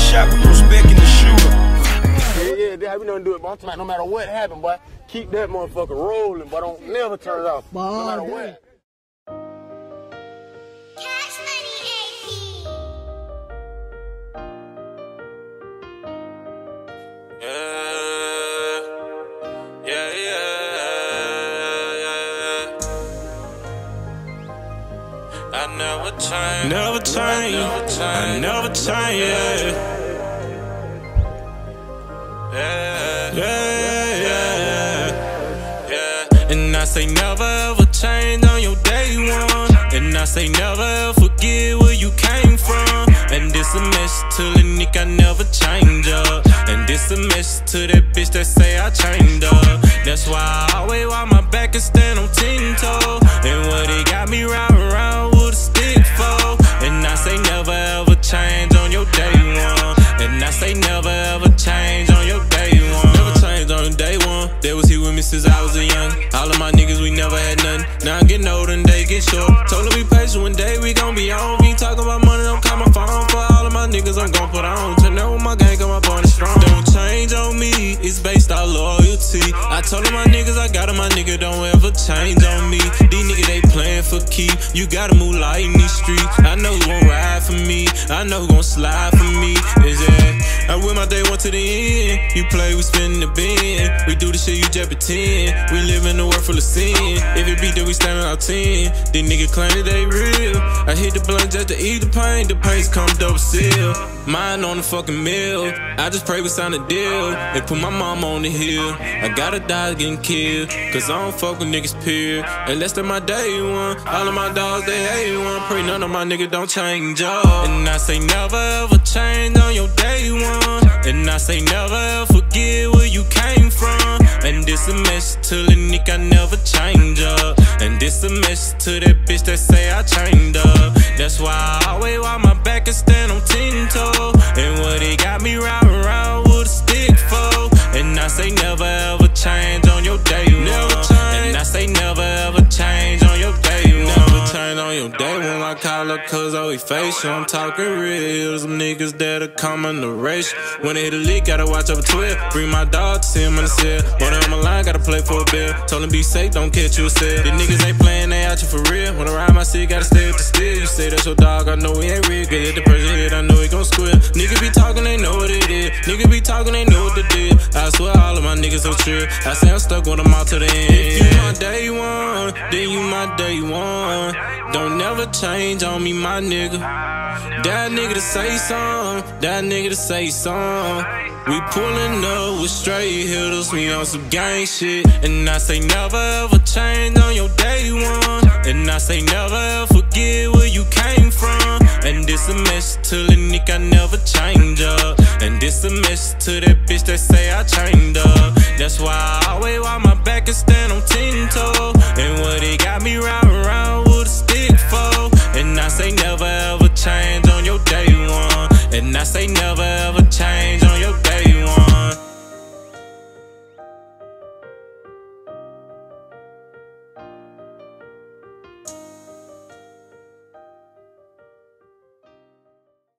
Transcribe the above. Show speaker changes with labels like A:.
A: shot, we respecting the shooter.
B: Yeah, that's how we don't do it, but I'm talking about no matter what happened, boy, keep that motherfucker rolling, but don't never turn it off. No matter what.
C: Cash Money
D: I never change, never change, I never change, yeah. And I say never ever change on your day one. And I say never ever forget where you came from. And this a message to the nigga I never change up. And this a message to that bitch that say I changed up. That's why I always wipe my back and stand on 10 toes. And what it got me round with a stick for. And I say never ever change on your day one. And I say never ever change on your day one. Never change on day one. They was here with me since I was a young. All of my niggas, we never had nothing. Now I'm getting older and they get short. Told them be patient, one day we gon' be on. We ain't talking about money, don't call my phone. For all of my niggas, I'm gon' put on. Turn out with my gang, got my body strong. Don't change on me, it's based on loyalty. I told them my niggas, I got them, my nigga don't ever change on me. These niggas, they playin' for keep. You gotta move light in these streets. I know who gon' ride for me, I know who gon' slide for me. Is that I win my day one to the end. You play, we spin the bin. We do the shit, you just pretend. We live in a world full of sin. If it be that we standing out 10. These niggas claim that they real. I hit the blunt just to eat the pain. The pain's come double seal. Mine on the fucking mill. I just pray we sign a deal and put my mom on the hill. I gotta die getting killed, cause I don't fuck with niggas peer. Unless they're my day one. All of my dogs, they hate one. Pray none of my niggas don't change up. And I say never ever change on your day one. And I say never ever forget where you came from. And this a message to the nigga I never change up. And this a message to that bitch that say I changed up. That's why I always wipe my back and stand on 10 toes. And what it got me round with a stick for. And I say never ever change on your day one. And I say never ever change on your day one. Never change on your day one. I call up cause I always face you. I'm talking real. Some niggas that'll come on the race. When they hit a lick, gotta watch over 12. Bring my dog to see him in the cell. More than on my line, gotta play for a bill. Told him be safe, don't catch you a cell. These niggas ain't playing, they out you for real. When I ride my seat, gotta stay with the steel. You say that's your dog, I know he ain't real. Get the pressure hit, I know he gon' squeal. Niggas be talking, they know what it is. Niggas be talking, they know what to do. I swear all of my niggas so true. I say I'm stuck with them all to the end. If you my day one, then you my day one. Don't never change on me, my nigga. That nigga to say something, that nigga to say something. We pullin' up with straight hitters, we on some gang shit. And I say never ever change on your day one. And I say never ever forget where you came from. And this a message to the nigga I never change up. And this a message to that bitch that say I changed up. That's why I always wipe my back and stand on 10 toes.